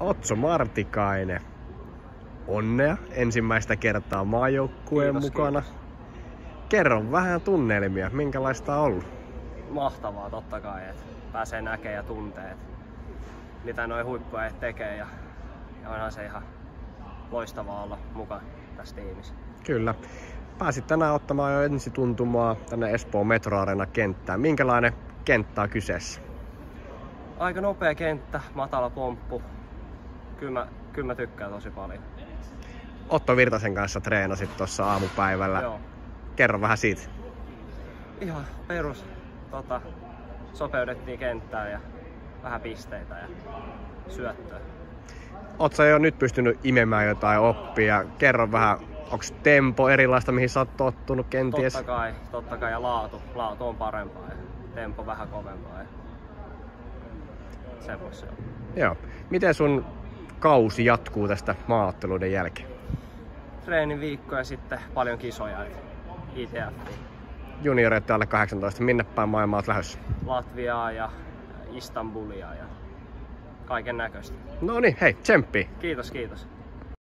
Otso Martikainen. Onnea ensimmäistä kertaa maajoukkueen mukana. Kiitos. Kerro vähän tunnelmia, minkälaista on ollut? Mahtavaa totta kai, että pääsee näkemään ja tuntee, mitä noi huippuajat tekee ja onhan se ihan loistavaa olla mukana tässä tiimissä. Kyllä. Pääsit tänään ottamaan jo ensituntumaa tänne Espoon Metro Arena kenttään. Minkälainen kenttä on kyseessä? Aika nopea kenttä, matala pomppu. Kyllä mä tykkään tosi paljon. Otto Virtasen kanssa treenasit tuossa aamupäivällä. Joo. Kerro vähän siitä. Ihan perus. Sopeudettiin kenttään ja vähän pisteitä ja syöttöä. Ootko sä jo nyt pystynyt imemään jotain oppia? Kerro vähän, onko tempo erilaista, mihin sä oot tottunut kenties? Totta kai ja laatu on parempaa ja tempo vähän kovempaa ja semmoista se on. Joo. Miten sun kausi jatkuu tästä maaotteluiden jälkeen? Treeniviikko ja sitten paljon kisoja, ITF. Junioreita alle 18, minne päin maailmaa oot lähdössä? Latviaa ja Istanbulia ja kaiken näköistä. No niin, hei, tsemppii! Kiitos.